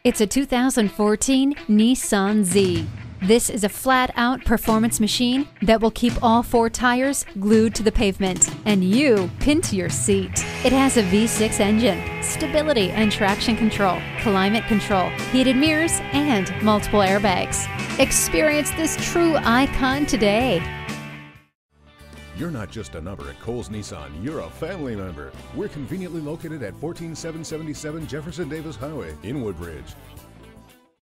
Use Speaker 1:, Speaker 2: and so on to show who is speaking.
Speaker 1: It's a 2014 Nissan Z. This is a flat-out performance machine that will keep all four tires glued to the pavement and you pinned to your seat. It has a V6 engine, stability and traction control, climate control, heated mirrors, and multiple airbags. Experience this true icon today.
Speaker 2: You're not just a number at Cowles Nissan, you're a family member. We're conveniently located at 14777 Jefferson Davis Highway in Woodbridge.